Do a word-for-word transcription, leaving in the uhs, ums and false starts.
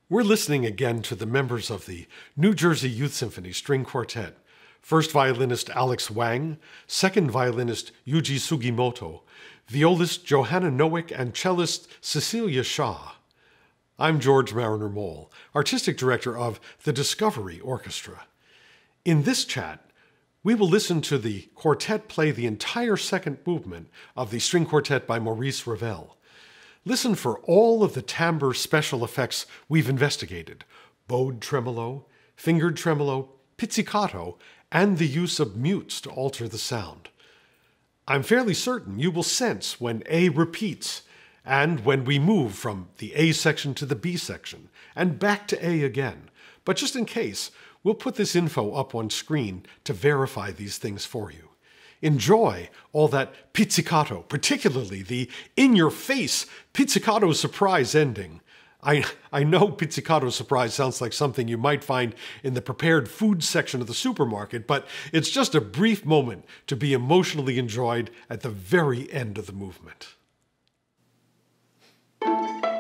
We're listening again to the members of the New Jersey Youth Symphony String Quartet. First violinist Alex Wang, second violinist Yuji Sugimoto, violist Johanna Nowick, and cellist Cecilia Shaw. I'm George Marriner Maull, artistic director of the Discovery Orchestra. In this chat, we will listen to the quartet play the entire second movement of the string quartet by Maurice Ravel. Listen for all of the timbre special effects we've investigated: bowed tremolo, fingered tremolo, pizzicato, and the use of mutes to alter the sound. I'm fairly certain you will sense when A repeats and when we move from the A section to the B section and back to A again. But just in case, we'll put this info up on screen to verify these things for you. Enjoy all that pizzicato, particularly the in-your-face pizzicato surprise ending. I, I know pizzicato surprise sounds like something you might find in the prepared food section of the supermarket, but it's just a brief moment to be emotionally enjoyed at the very end of the movement.